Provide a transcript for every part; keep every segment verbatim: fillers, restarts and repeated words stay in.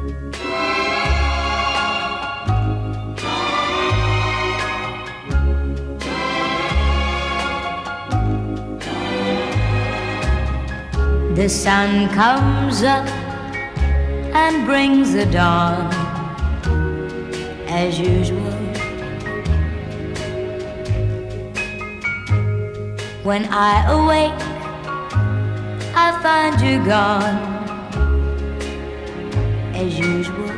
The sun comes up and brings the dawn, as usual. When I awake, I find you gone, as usual.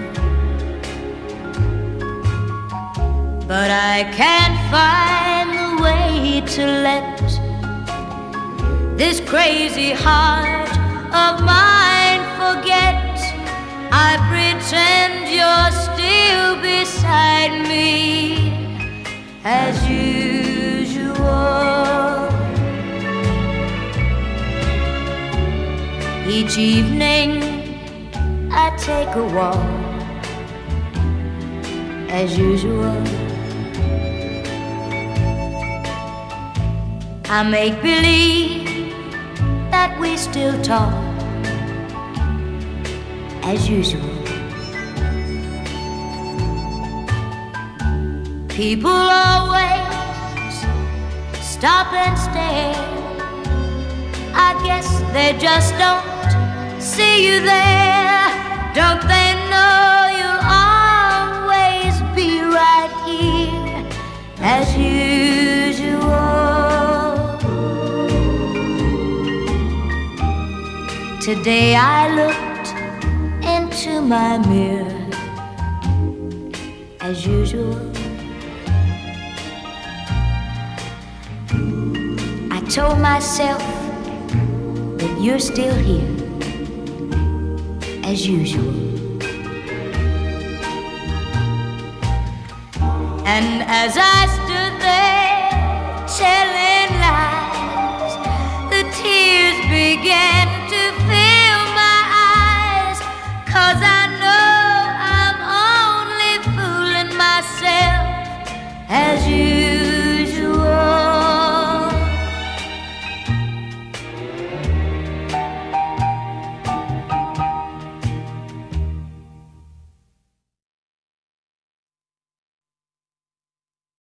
But I can't find the way to let this crazy heart of mine forget. I pretend you're still beside me, as usual. Each evening I take a walk, as usual. I make believe that we still talk, as usual. People always stop and stare. I guess they just don't see you there. Don't they know you'll always be right here, as usual? Today I looked into my mirror, as usual. I told myself that you're still here, as usual. And as I